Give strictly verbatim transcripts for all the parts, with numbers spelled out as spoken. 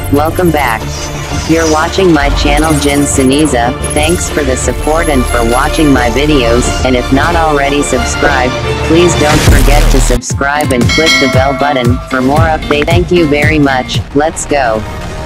welcome back. You're watching my channel Jin Siniza. Thanks for the support and for watching my videos, and if not already subscribed, please don't forget to subscribe and click the bell button for more update. Thank you very much. Let's go.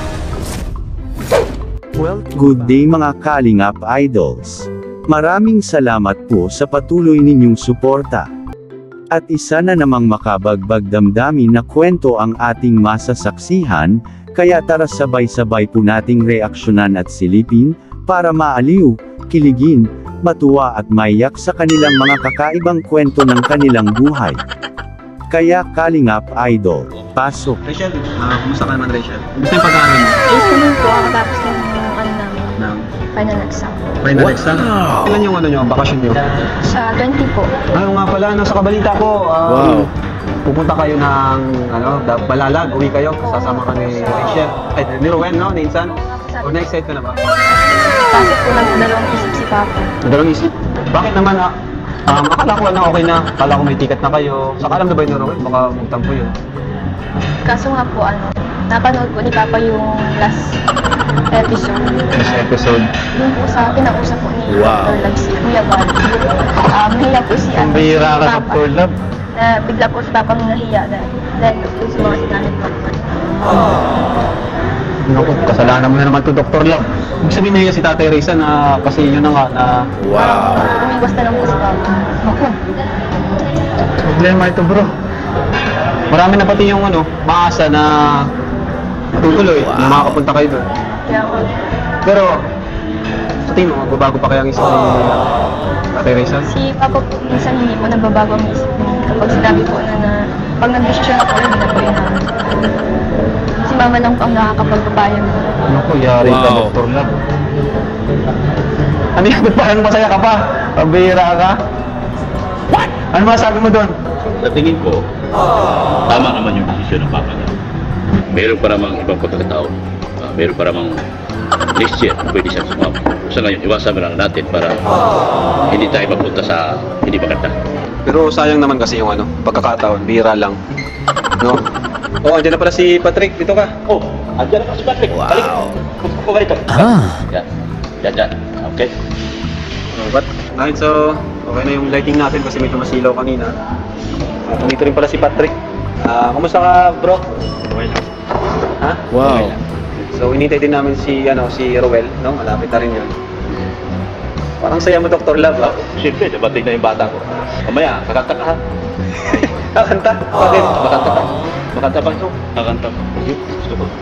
Well, good day mga Kalingap Idols. Maraming salamat po sa patuloy ninyong suporta. At isa na namang makabagbag damdamin na kwento ang ating masasaksihan, kaya tara sabay-sabay po nating reaksyonan at silipin, para maaliw, kiligin, matuwa at maiyak sa kanilang mga kakaibang kwento ng kanilang buhay. Kaya Kalingap Idol, pasok! Rachel, uh, kumusta ka naman Rachel? Kumusta yung pag-aaral mo? Ayos naman po, kakatapos lang ng ano namin, Ng final exam. final exam? Ilan yung ano nyo, bakasyon nyo? Sa twenty po. Ano nga pala, nasa kabalita ko, um, Wow. pupunta kayo ng ano, da- Balalag, uwi kayo, sasama ka ni Rachel, ay ni Rowen, no? Ni Insan? O na-excite ka na ba? Kasi po nagdalawang isip si Papa. Nadalang isip? Bakit naman ah? Um, akala ko na okay na, akala ko may ticket na kayo. Saka alam na ba yun ni Rowen? Baka magtampo yun. Kaso nga po, ano, napanood po ni Papa yung last episode. This episode. Yung po sa pinausap po ni Wow. Doctor Love si Kuya Val. Um, nahiya po si, ano, si Papa. Love. Na bigla po si Papa nahiya dahil dahil po sa mga sinabi po. Naku, kasalanan mo na naman to, Doctor Love. Ibig sabihin niya si Tatay Risa na kasi yun na nga na Wow! Umiwas na lang po si Papa. naku, problema ito bro. Marami na pati yung ano, maasa na matutuloy na makakapunta kayo doon. Kaya po, Pero, sa tingin mo, magbabago pa kaya ang isip ni Tatay Risa? si Papa po minsan hindi po nababago ang isip niya. Kapag sinabi po na na pag nag-desisyon ako, hindi na po yun namin. Si Mama lang po ang nakakapagpapayag. Naku, yari ka, Wow. Doctor Love. Ano yan? Ba't parang masaya ka pa? Pabira ka? What? Ano masabi mo doon? Sa tingin ko, tama naman yung desisyon ng Papa niya. Meron pa namang ibang pagkakataon. Uh, meron pa namang next year na pwede siyang sumama. Sa ngayon, iwasan mo lang natin para hindi tayo magpunta sa hindi maganda. Pero sayang naman kasi yung ano, pagkakataon, bira lang. No? Oh, andyan na pala si Patrick. Dito ka. Oh, andyan na si Patrick. Wow. Balik. Gusto ko ganito. Ah. Yan. Yan, yan. Okay. Oh, but, alright, so, okay na yung lighting natin kasi medyo masilaw kanina. Uh, dito rin pala si Patrick. Ah, kumusta ka, bro? Okay lang. Ha? Wow! So, inintay din namin si, ano, si Rowel, no? Malapit na rin yun. Parang saya mo, Doctor Love, ha? Siyempre, dabating na yung bata ko. Mamaya, kakanta ka ha. Kakanta? Bakit? Makanta ka. Makanta ba ito? Kakanta. Yun, gusto ko.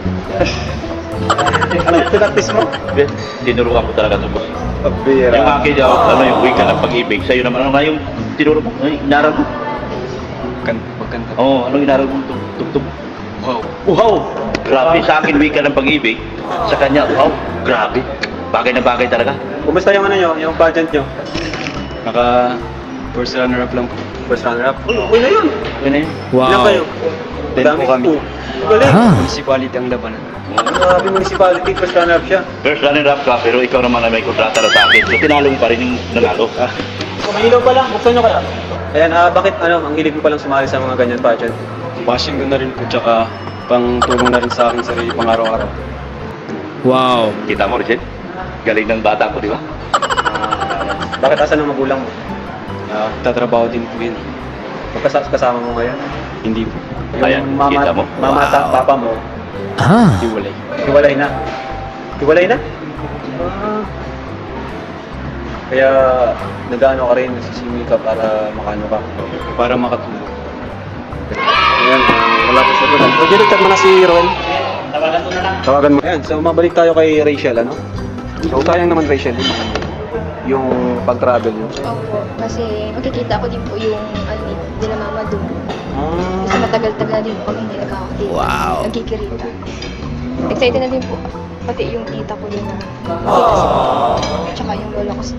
Ano yung pinaktis mo? Then, tinuruan ko talaga ito, boss. Pabira. Yung akin, yung, ano yung wika ng pag-ibig, sa'yo naman, ano nga yung tinuro mo, ay, inaral mo. Magkanta. Oo, oh, anong inaral mo? Tugtog. Wow. Wow! Grabe, sa akin wika ng pag-ibig, sa kanya, wow, grabe. Bagay na bagay talaga. Kumusta yung ano nyo, yung pageant nyo? Naka first runner up lang po. First runner up? Uy, okay na yun! Yun na yun. Ilan kayo? Ten Dami po kami. po. Galing! Municipality ang labanan. Grabe municipality, first runner up siya. First runner up ka, pero ikaw naman na may kontrata na sa akin. So, tinalo mo pa rin yung nanalo. Kumahilaw pa lang, buksan nyo kaya? Ayan, ah, bakit ano, ang hilig mo palang sumali sa mga ganyan pageant? Passion ko na rin po, tsaka pang tulong na rin sa akin sarili pang araw-araw. Wow! Kita mo, Richard? Galing ng bata ko, di ba? Bakit asan ang magulang mo? Uh, tatrabaho din po yun. Magkasama kasama mo ngayon? Hindi po. Ayan, mama, kita mo. mama at papa mo, Ah! Hiwalay. hiwalay na. Hiwalay na? Ah. Kaya nag-ano ka rin, nagsisimi ka para makano ka. Para makatulong. Ayan, uh, wala pa siya doon. Pwede chat mo na si Roel. Tawagan mo na lang. Tawagan mo. Ayan, so mabalik tayo kay Rachel, ano? So sayang naman Rachel, yung pag-travel nyo. Opo, kasi makikita ko din po yung ano, din na Mama doon. Ah. Kasi matagal-tagal na din po kami hindi nagkakakita. Wow. Nagkikirita. Excited na din po, pati yung tita ko din na nakita si Papa. Tsaka yung lola ko si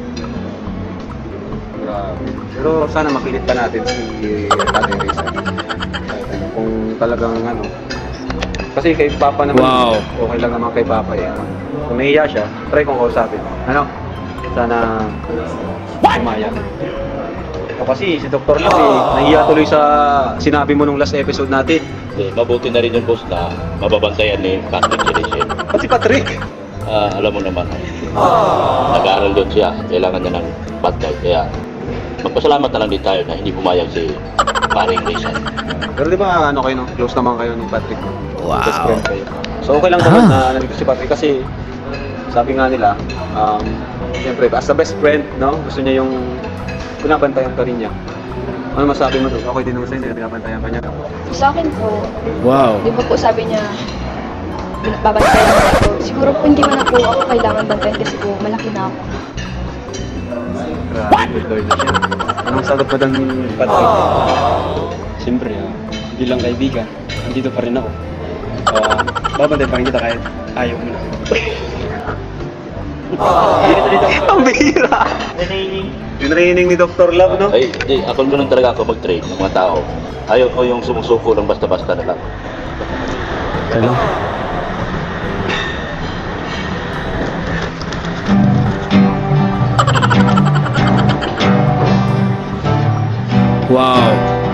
Grabe. Pero sana makilit pa natin si Tatay Risa. Kung talagang ano. Kasi kay Papa naman, Wow. okay lang naman kay Papa eh. Kung nahiya siya, try kong kausapin. Ano? Sana umayag. O kasi si Doktor Love eh, nahiya tuloy sa sinabi mo nung last episode natin. Eh, mabuti na rin yung boss na mababantayan ni Patrick si Rachel. Ba't si Patrick? Ah, alam mo naman, nag-aaral doon siya. Kailangan niya ng partner. Kaya magpasalamat na lang din tayo na hindi pumayag si paring Rachel. Pero di ba ano kayo no? Close naman kayo ni Patrick. Wow. Best friend kayo. So okay lang naman na nandito si Patrick kasi sabi nga nila, um, siyempre as the best friend, no? Gusto niya yung pinabantayan ka rin niya. Ano masabi mo doon? Okay din naman sa'yo, pinabantayan ka niya. Sa akin po, Wow. di ba po sabi niya, babantayan mo na ako. Siguro po hindi mo na po ako kailangan bantayan kasi po malaki na ako. Grabe, good Lord na siya. Anong sagot mo doon, Patrick? Siyempre, ah, bilang kaibigan, andito pa rin ako. Uh, babantay pa rin kita kahit ayaw mo na. Ang bihira! Tinraining ni Doktor Love, no? Ay, hindi. Ako ganun talaga ako mag-train ng mga tao. Ayaw ko yung sumusuko ng basta-basta na lang. Ano? Wow.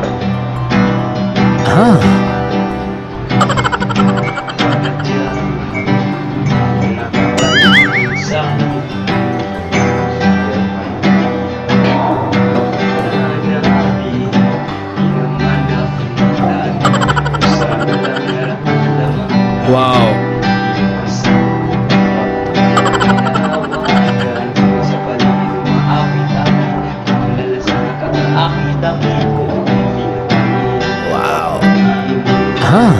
Ah. Wow. Wow. Ah.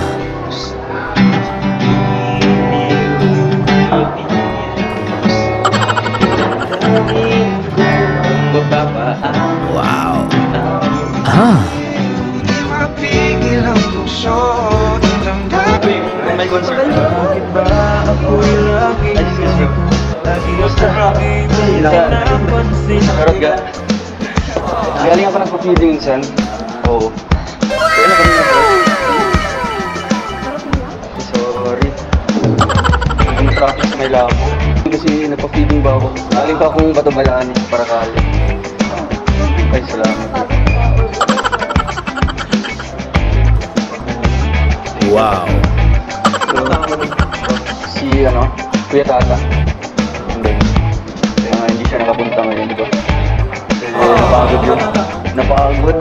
Wow. Ah. May concert. Karot ka? Galing ako nagpa-feeding minsan. Oo. Kaya na kami sorry. Yung traffic sa may lamo. Kasi nagpa-feeding ba ako? Galing pa akong Batubalaan eh, para kali. Ay, salamat. Wow. Si ano, Kuya Tata. Hindi. Kaya hindi siya nakapunta ngayon, di ba? Kasi napagod yun. Napagod.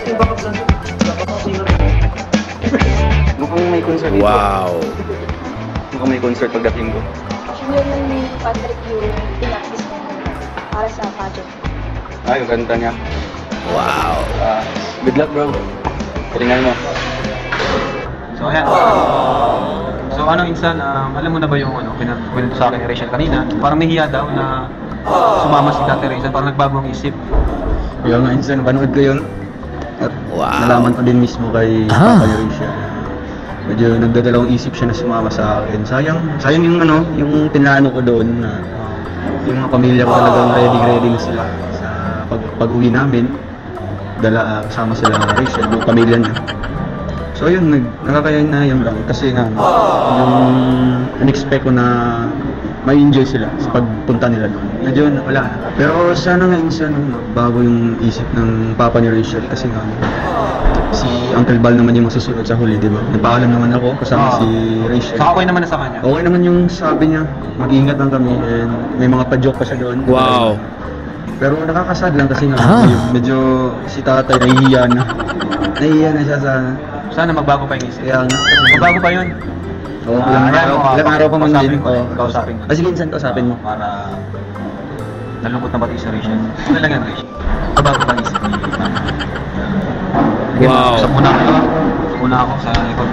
Mukhang may concert dito. Wow. Mukhang may concert pagdating ko. Yun yung ni Patrick yung pinaktis niya para sa pageant. Ah, yung kanta niya. Wow. Ah, good luck, bro. Galingan mo. So ayan. So ano insan, um, alam mo na ba yung ano, pinag-kwento sa akin ni Rachel kanina? Parang nahiya daw na sumama si Tate Rachel, parang nagbago ang isip. Kaya nga, insan, napanood ko yun. At Wow. nalaman ko din mismo kay Ah. Papa ni Rachel. Medyo nagdadalawang isip siya na sumama sa akin. Sayang, sayang yung ano, yung pinano ko doon na yung mga pamilya ko talagang ready-ready na sila sa pag pag-uwi namin. Dala, uh, kasama sila ng Rachel, yung pamilya niya. So yun, nag, nakakaya na yun lang kasi nga yung in-expect ko na may enjoy sila sa pagpunta nila doon. Medyo wala na. Pero sana nga insan bago yung isip ng Papa ni Rachel kasi nga si Uncle Bal naman yung masusunod sa huli, di ba? Nagpaalam naman ako kasama Oo. si Rachel. So okay naman na sa kanya. Okay naman yung sabi niya, mag-iingat lang kami and may mga pa-joke pa siya doon. Wow. Pero nakakasad lang kasi nga Ah. medyo, medyo si tatay nahihiya na. Nahihiya na siya sa... Sana magbago pa yung isip. Kaya nga. Magbago pa yun. Oo, Ah, ilang ayan araw, mo, ilang araw pa man kausapin din. ko, Oo. kausapin ko. Ah, sige, minsan kausapin mo. Para nalungkot na pati si Rachel. Ano lang yan, Rachel? Magbago pa yung isip ni Mama. Sige, Wow. Sa muna ako. Sa muna ako sa likod.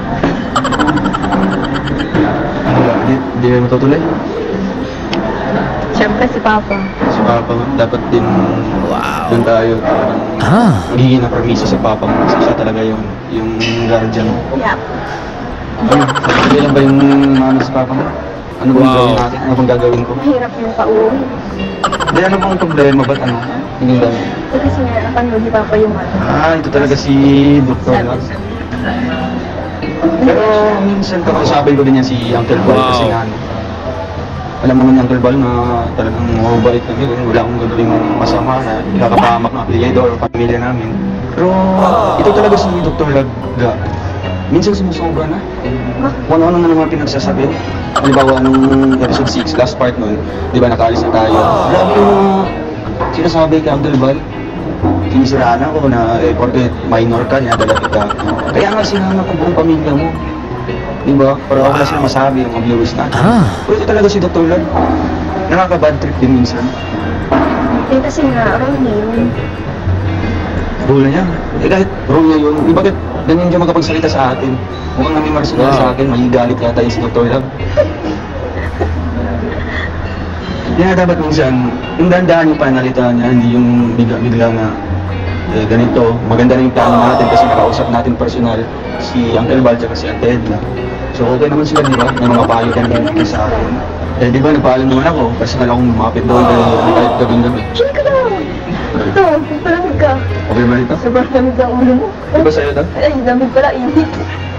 Ano ba? Di, di mo matutuloy? Siyempre si Papa. Si Papa nga, dapat din Wow. doon tayo. Ah. Magiging na permiso sa Papa mo kasi siya talaga yung, yung guardian mo. Yeah. Ano? Hindi lang ba yung ano sa Papa mo? Ano bang Wow. gawin natin? Ano bang gagawin ko? Mahirap yung pauwi. Hindi, ano bang problema? Ba't ano? Hindi lang. Eh, kasi nga, napanood ni Papa yung ano. Ah, ito talaga si Doktor Love. Pero minsan kakausapin ko din yan si Uncle Boy Wow. kasi nga ano, alam naman ni Uncle Bal na talagang mababait kami. Wala akong gagawing masama na ikakapahamak ng apelyido or pamilya namin. Pero ito talaga si Doctor Lagga. Minsan sumusobra na. Kung ano-ano na naman pinagsasabi. Halimbawa, nung episode six, last part nun, di ba nakaalis na tayo. Grabe yung mga sinasabi kay Uncle Bal. Sinisiraan ako na, eh, porque minor ka, ninadala kita. Kaya nga sinama ko buong pamilya mo. Di ba? Pero ako na sila masabi yung mga viewers natin. Pero ito talaga si Doctor Lag. Nakaka-bad trip din minsan. Eh kasi nga, role niya yun. Rule niya. Eh kahit rule niya yun, eh bakit ganyan siya magkapagsalita sa atin? Mukhang nami-marso na sa akin, magigalit yata yung si Doctor Lag. Kaya dapat minsan, yung dandaan yung panalita niya, hindi yung bigla-bigla na eh, ganito. Maganda na yung plano natin kasi nakausap natin personal si Uncle Bal at si Auntie Edna. So okay naman sila, di ba? May mga payo ka naman sa akin. Eh di ba, nagpaalam naman ako. Personal akong lumapit doon dahil kahit gabing-gabi. Chill ka lang! Ito, palamig ka. Okay ba ito? Sobrang lamig ang ulo mo. Di ba sa'yo ito? Ay, lamig pala, init.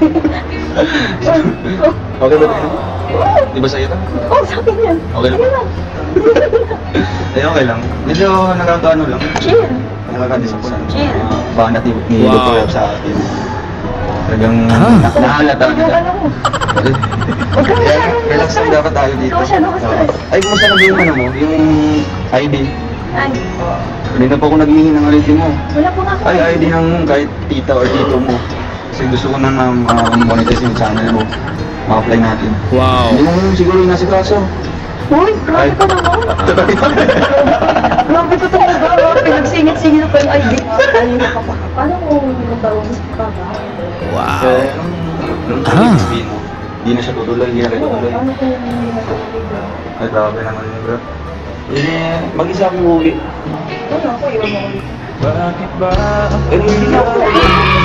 Okay ba ito? Di ba sa'yo ito? Oo, oh, sa akin yan. Okay lang? Sige lang. Eh okay lang. Medyo nakakaano lang. Chill. Nakaka-disappoint. Chill. Uh, banat ni, ni Wow. Doctor Lag sa atin. Talagang na nahalata Huwag kita. ka lang. Huwag ka Kaya, masyadong relax lang dapat tayo dito. Ikaw masyadong stress. Oh. Ay, kumusta na ba yung ano mo? Yung I D? Ay, Hindi na po ako naghihingi ng I D mo. wala po nga ako. Ay, I D ng kahit tita or tito mo. Kasi gusto ko na ma-monetize yung channel mo. Ma-apply natin. Wow. Hindi mo siguro yung nasa kaso. Uy, grabe ka naman. Grabe ka talaga. Pinagsingit-singit pa yung I D. Kanina ka pa. Paano kung magbawa mo sa papa? Wow. Kaya, nung nung Ah. sabihin mo, hindi na siya tutuloy, hindi na rin tutuloy. Paano kung hindi na pag-ibig? Ay, grabe naman yun, bro. Eh, mag-isa akong uwi. Ano ako, iwan mo ulit. Eh, hindi na ako uwi.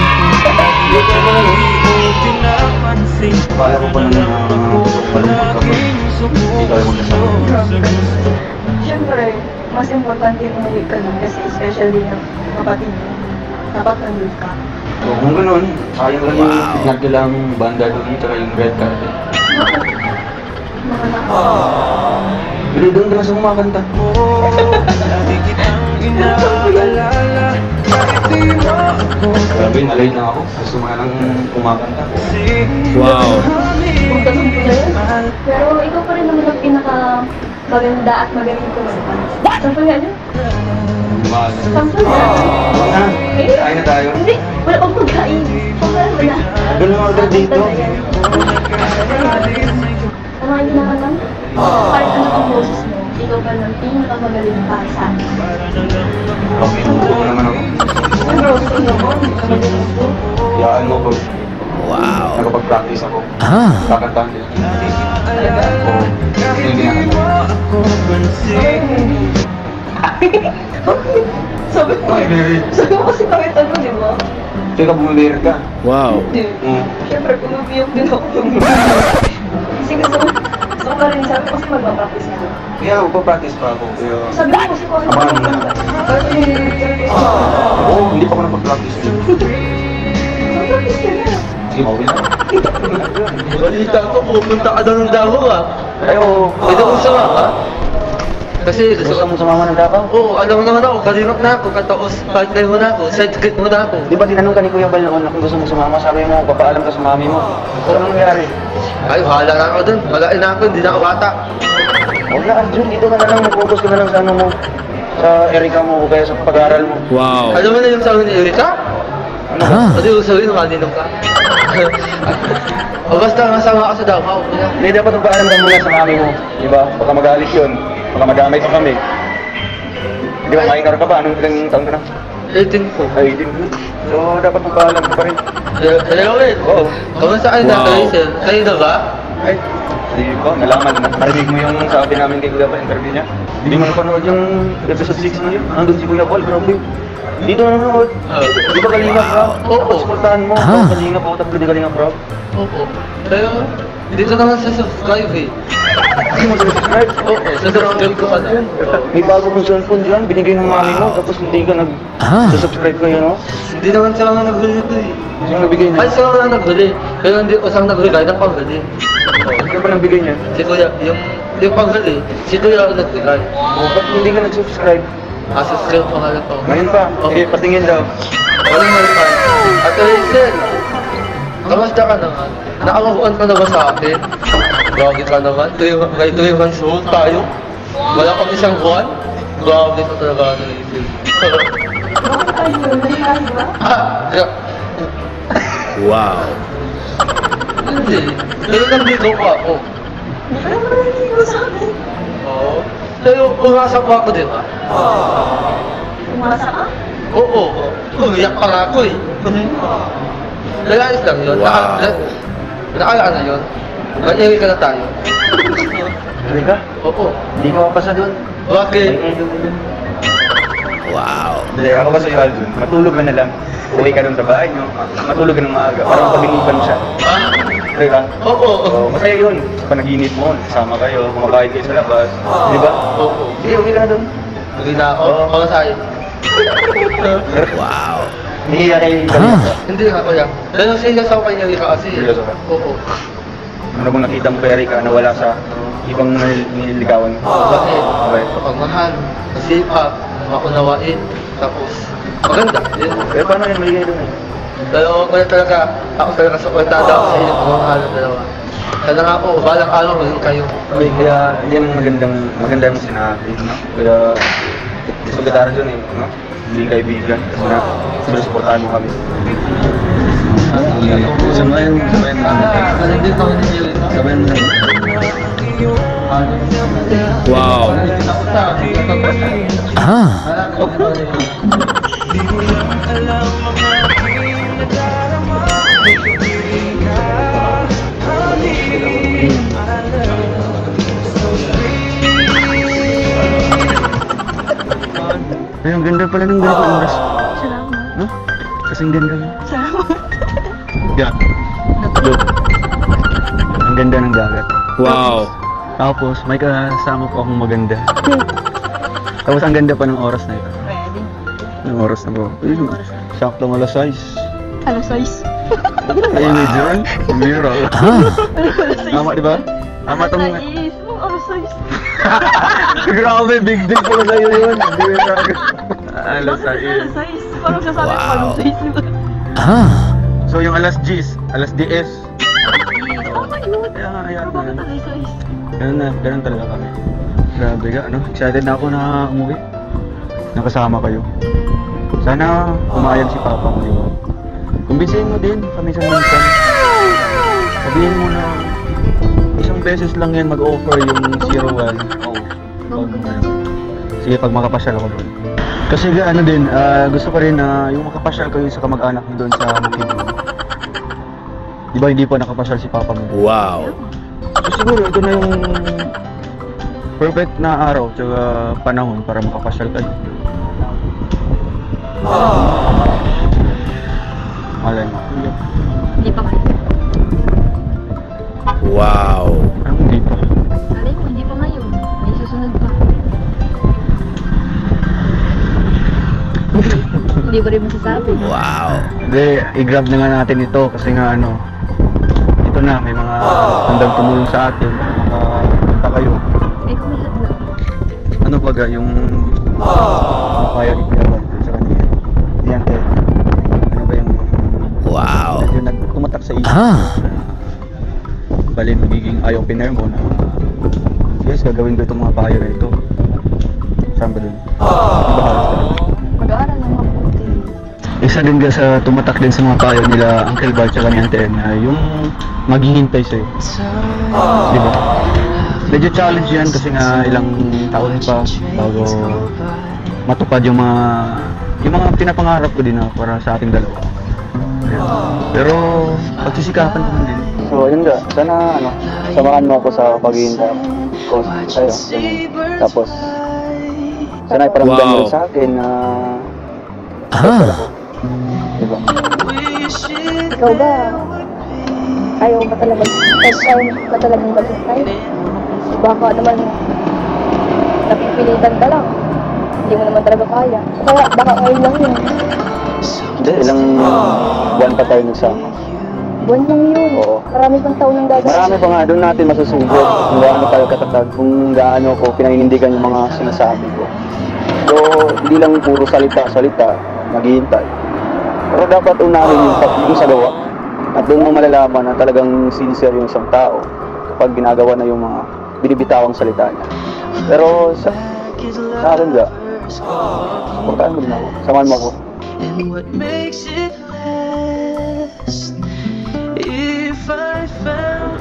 Kaya ko pa na malungkot ka pa. Hindi tayo magkasama. Siyempre, mas importante yung umuwi ka lang kasi especially ng kapatid mo. Dapat nandun ka. So, kung ganun, sayang lang yung nagdalang banda doon, tsaka yung red carpet. Mga nakakasama. Pero doon ka na sa kumakanta. Grabe, nalay na ako. Gusto mo na lang kumakanta. Wow. Kung ganun ko na yun. Pero ikaw pa rin naman ang pinaka maganda at magaling kumanta. Sample nga yun? Mahal. Sample nga. Oo na, kain na tayo. Hindi, wala akong pagkain. Sample mo na. Doon lang order dito. Ang mga kinakanta mo? Kahit ano ang boses mo, ikaw pa lang pinakamagaling para sa akin. Okay, oo naman ako. Ang boses mo mo, magaling mo. Yaan mo ko. Wow. Nakapag-practice ako. Ah. Kakantahan din. Talaga? Oo. Yung ginakanta. Sabi ko, Ay, Mary. sabi ko kasi kahit ano, di ba? Kaya ka bumibir ka. Wow. Hindi. Oo. Siyempre, pumipiyok din ako. Kasi gusto ko, gusto ko pa rin, sabi ko kasi magpapractice ako. Kaya magpa-practice pa ako. Pero... Sabi ko kasi kung ano Abangan mo yung na. Kasi, Oo, hindi pa ako napag-practice. magpapractice ka na. Sige, okay na. Balita ko, pupunta ka daw ng Davao ah. Ay, oo. Pwede kong sama ka? Kasi gusto Gusto mo sumama ng Davao? Oo, alam mo naman ako, kalinok na ako, katapos partner mo na ako, sidekick mo na ako. Di ba tinanong ka ni Kuya Bal noon kung gusto mo sumama? Sabi mo, papaalam ka sa mami mo. So, anong nangyari? Ay, bahala na ako dun. Malain na ako, hindi na ako bata. Huwag na, Arjun. Dito ka na lang. Mag-focus ka na lang sa ano mo. Sa Erika mo o kaya sa pag-aaral mo. Wow. Alam mo na yung sabi ni Erika? Ah. Pwede yung sabi nung kaninong ka. O basta masama ka sa Davao. Hindi, dapat magpaalam ka muna sa mami mo. Di ba? Baka magalit yun. Baka madamay pa kami. Di ba, minor ka pa? Anong ilang taon ka na? eighteen po. Ay, din. So, dapat magpaalam ka pa rin. Hello, Ed. Oo. Kamusta kayo Wow. na, sir? Kayo na ba? Ay, di ko, nalaman na. Narinig mo yung sabi namin kay Kuya Bal, interview niya. Hindi mo napanood yung episode six na yun. Nandun si Kuya Bal, grabe. Dito na nanonood. Di ba Kalingap, bro? Oo. Supportahan mo. Ah. Kalingap, ako tapos di Kalingap, bro. Oo. Pero, dito naman sa subscribe eh. Hindi mo subscribe. Oo, sa subscribe ko ka na. May bago kong cellphone dyan, binigay ng mami mo, tapos hindi ka nag Ah. subscribe kayo, no? Hindi naman siya nga naghuli ito eh. Sino nagbigay Ay, niya? siya nga naghuli. Pero hindi ko siyang naghuli kahit ang panghuli. Sino ba nagbigay niya? Si Kuya, yung yung paghali, si Kuya ang nagbigay. Oh, ba't hindi ka nag-subscribe? Ah, subscribe pa nga lang po. Ngayon pa. Sige, patingin daw. Walang malipay. At Hazel, kamusta ka naman? Nakakuhaan ka na ba sa akin? Grabe ka naman. Kay two months old tayo. Wala kang isang buwan. Grabe ka talaga na Hazel. Bakit tayo? Nalihan ba? Ah, yeah. Wow. Hindi. Pero nandito pa ako. Pero nalihan sa akin. Oo. Pero umasa pa ako, di ba? Umasa ka? Oo. Umiyak pa nga ako eh. Layais lang yun. Wow. Naka- Nakaalaan na yun. Mag-iwi ka na tayo. Hindi ka? Oo. Hindi ka mapasa doon. Bakit? Wow. Hindi, ako kasi Alvin, matulog ka na lang. Uwi ka doon sa bahay nyo, matulog ka ng maaga, parang pag-inipan siya. Ah? Di ba? Oo. Oo, masaya yun. Sa panaginip mo, kasama kayo, kumakain kayo sa labas. Di ba? Oo. Sige, uwi ka na doon. Hindi na ako. Oo. Ako sa'yo. Wow. Hindi ka kayo kanina. Hindi nga kuya. Pero serious ako kay Erika kasi. Seryoso ka? Oo. Ano kung nakita mo kay Erika na wala sa ibang nil- nililigawan? Bakit? Okay. Pagmahal, masipag, makunawain, tapos maganda. Yun. Pero paano yan maligay doon eh? Pero kaya talaga, ako talaga suportada ako sa inyo, pagmamahal ng dalawa. Sana nga po, balang araw maging kayo. Okay, kaya yan ang magandang, maganda mong sinabi, no? Kaya, pagkatara dun eh, no? Hindi kaibigan, kasi na, sinusuportahan mo kami. Samayan, samayan mo kami. Hindi kami ni Erika. Samayan mo kami. Wow. Ah. Ay, ang ganda pala ng ganito oras. Salamat. No? Kasing ganda mo. Salamat. Yeah. Look. Ang ganda ng dagat. Wow. Tapos, may kasama po akong maganda. Tapos, ang ganda pa ng oras na ito. Ready? Ng oras na po. Ayun, saktong alas sais. Alas sais. Ayun, medyo ron. Mirror. Tama, di ba? Tama itong... Alas sais. Mong alas sais. Grabe, big deal pala sa'yo yun. Hindi mo sabi. Alas Bakit sais. alas sais? Parang sasabi ko Wow. alas sais. Ah. So, yung alas Gs, alas D S. Tama yun. Kaya nga, ayan. Pero bakit alas sais? Ganun na, ganun talaga kami. Grabe ka, ano? Excited na ako na umuwi. Nakasama kayo. Sana umayag si Papa mo yun. Kumbinsihin mo din, paminsan-minsan. Sabihin mo na isang beses lang yan mag-offer yung zero one. Oh. Pag, sige, pag makapasyal ako doon. Kasi ano din, ah, gusto ko rin na yung makapasyal kayo sa kamag-anak mo doon sa Bukid. Di ba hindi pa nakapasyal si Papa mo? Wow. So, siguro ito na yung perfect na araw tsaka panahon para makapasyal kayo. Malay mo. Hindi pa kayo. Wow. Anong hindi pa? Alay ko, hindi pa ngayon. May susunod pa. Hindi ko rin masasabi. Wow. Hindi, i-grab na nga natin ito kasi nga ano, ito na, may mga handang tumulong sa atin. Makapunta kayo. Eh, kung lahat na. Ano ba ga, yung uh, kaya ipinaban sa kanila. Yan, eh. Ano ba yung Wow. medyo nagtumatak sa isip. Ah. Bali, magiging ayaw piner mo na yes, gagawin ko itong mga payo na ito. Saan ba dun? Bahala sa Mag-aaral ng mabuti. isa din ka sa tumatak din sa mga payo nila Uncle Bart at ni Auntie Edna, yung maghihintay sa'yo. Di ba? Medyo challenge yan kasi nga ilang taon pa bago matupad yung mga yung mga pinapangarap ko din na para sa ating dalawa. Pero pagsisikapan ko din. So yun nga, sana ano, samahan mo ako sa paghihintay ko sa'yo. Ganun. Tapos sana iparamdam mo Wow. rin sa akin na Ah. diba? Ikaw ba? Ayaw ba talaga? Kahit ayaw ba talagang maghintay? Baka naman napipilitan ka lang. Hindi mo naman talaga kaya. Kaya baka ngayon lang yun. Hindi, ilang buwan pa tayo nagsama. Buwan lang yun. Oo. Marami pang taon ang gagawin. Marami pa nga, doon natin masusugot kung gaano kayo katatag, kung gaano ko pinahinindigan yung mga sinasabi ko. So, hindi lang puro salita-salita, naghihintay. Pero dapat unahin yung, yung sa gawa. At doon mo malalaman na talagang sincere yung isang tao kapag ginagawa na yung mga binibitawang salita niya. Pero sa, sa akin ba, supportahan mo din ako, samahan mo ako. And what makes it last if I found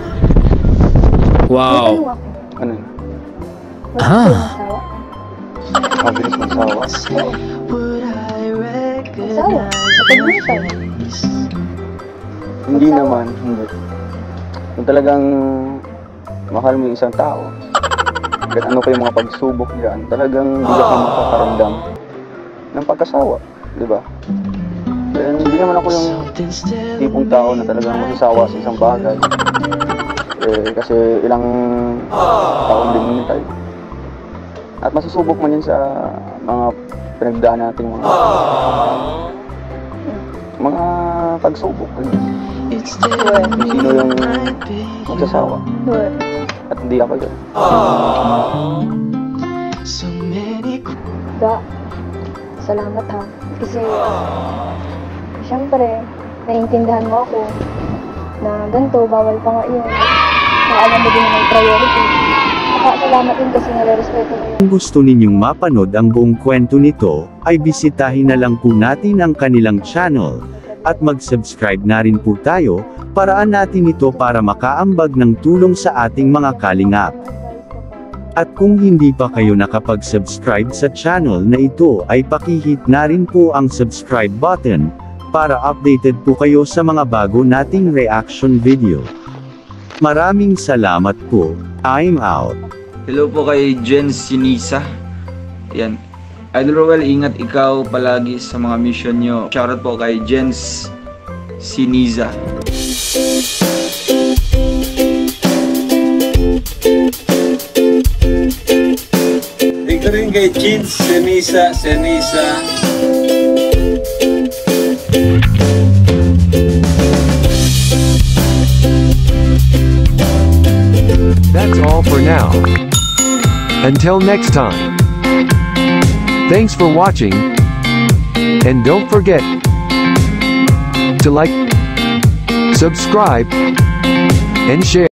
Wow. Ano yun? Ah. Mabilis magsawa. would I Sawa. recognize Sa your pagbintay. face? Hindi naman, hindi. Kung talagang mahal mo yung isang tao, kahit ano pa yung mga pagsubok dyan, talagang hindi ka makakaramdam ng pagkasawa, di ba? Kaya hindi naman ako yung tipong tao na talagang masasawa sa isang bagay. Eh, kasi ilang taon din hinintay. At masusubok man yan sa mga pinagdaan nating mga mga pagsubok. It's Kung sino yung magsasawa. Sure. At hindi ako yun. so many Ga, salamat ha. Kasi, syempre, naiintindihan mo ako na ganito, bawal pa nga yun. Na alam mo din na may priority. Saka salamat din kasi nare-respeto mo yun. Kung gusto ninyong mapanood ang buong kwento nito, ay bisitahin na lang po natin ang kanilang channel. At mag-subscribe na rin po tayo, paraan natin ito para makaambag ng tulong sa ating mga kalingap. At kung hindi pa kayo nakapag-subscribe sa channel na ito ay pakihit na rin po ang subscribe button, para updated po kayo sa mga bago nating reaction video. Maraming salamat po, I'm out. Hello po kay Jen Sinisa. Yan. Idol Roel, ingat ikaw palagi sa mga mission nyo. Shoutout po kay Jen Sinisa. Dito rin kay Jen Sinisa, Sinisa. That's all for now. Until next time. Thanks for watching. And don't forget to like, subscribe, and share.